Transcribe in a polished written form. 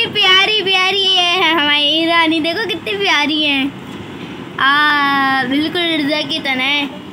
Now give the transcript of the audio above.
प्यारी प्यारी है हमारी रानी, देखो कितनी प्यारी है। बिल्कुल रज़ा की तरह है।